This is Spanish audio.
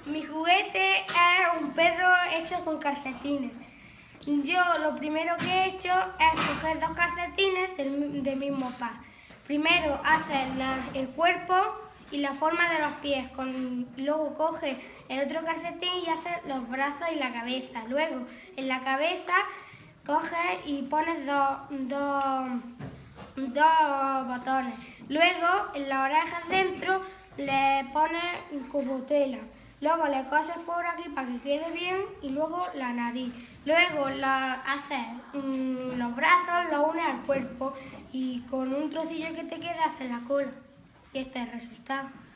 Mi juguete es un perro hecho con calcetines. Yo lo primero que he hecho es coger dos calcetines del mismo par. Primero haces el cuerpo y la forma de los pies, luego coges el otro calcetín y haces los brazos y la cabeza. Luego en la cabeza coges y pones dos botones. Luego en las orejas dentro le pones como tela. Luego le coses por aquí para que quede bien y luego la nariz. Luego haces los brazos, los unes al cuerpo y con un trocillo que te quede haces la cola. Y este es el resultado.